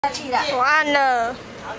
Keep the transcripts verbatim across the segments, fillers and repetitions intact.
我按了。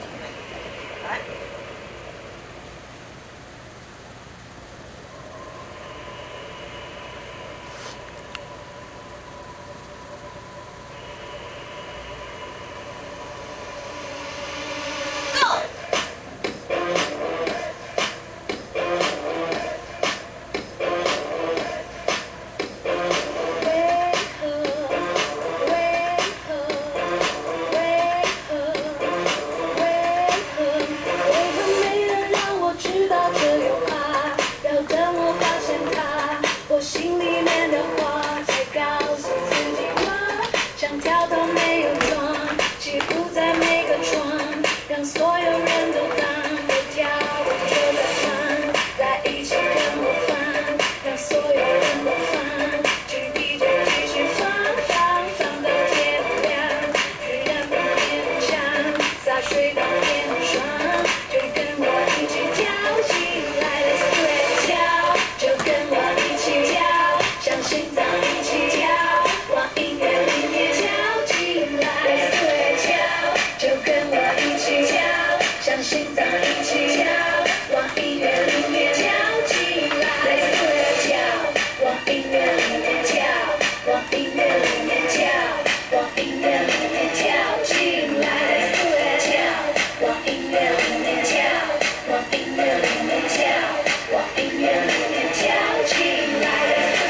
心里面的话才告诉自己话，想跳到没有妆，几乎在每个窗，让所有人都当我跳舞就在放，来一起跟我放，让所有人都放，去 D J 继续放放放到天亮，自然不勉强，洒水到天窗，就跟我一起跳起来 ，Let's do it 跳，就跟我一起跳。像心脏一起跳，往音乐里面跳起来 ，Let's do it 跳，就跟我一起跳，像心脏一起跳，往音乐里面跳起来 ，Let's do it 跳，往音乐里面跳，往音乐里面跳，往音乐里面跳起来 ，Let's do it 跳，往音乐里面跳，往音乐里面跳，往音乐里面跳起来。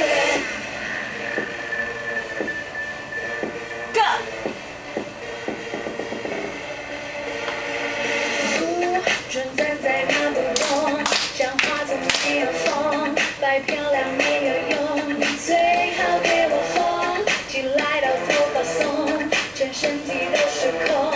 纯站在那不动，讲话总没有风，摆漂亮没有用，你最好给我疯，起来到头发松，全身体都是空。